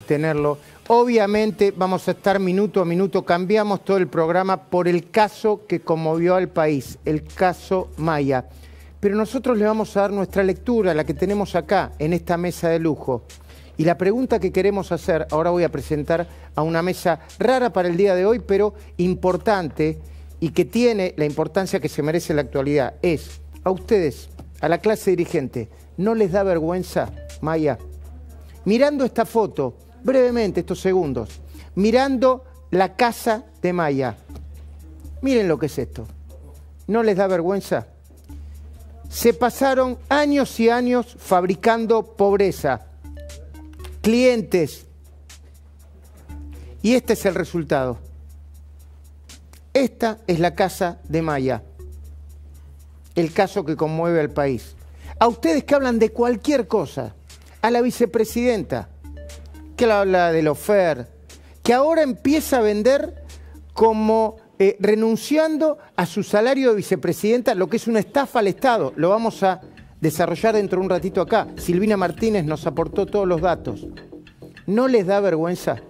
tenerlo. Obviamente vamos a estar minuto a minuto, cambiamos todo el programa por el caso que conmovió al país, el caso Maya. Pero nosotros le vamos a dar nuestra lectura, la que tenemos acá, en esta mesa de lujo. Y la pregunta que queremos hacer, ahora voy a presentar a una mesa rara para el día de hoy, pero importante y que tiene la importancia que se merece la actualidad, es a ustedes, a la clase dirigente, ¿no les da vergüenza, Maya? Mirando esta foto, brevemente, estos segundos, mirando la casa de Maya, miren lo que es esto, ¿no les da vergüenza? Se pasaron años y años fabricando pobreza, clientes, y este es el resultado. Esta es la casa de Maya, el caso que conmueve al país. A ustedes que hablan de cualquier cosa, a la vicepresidenta, que habla del ofer, que ahora empieza a vender como renunciando a su salario de vicepresidenta, lo que es una estafa al Estado. Lo vamos a desarrollar dentro de un ratito acá. Silvina Martínez nos aportó todos los datos. ¿No les da vergüenza?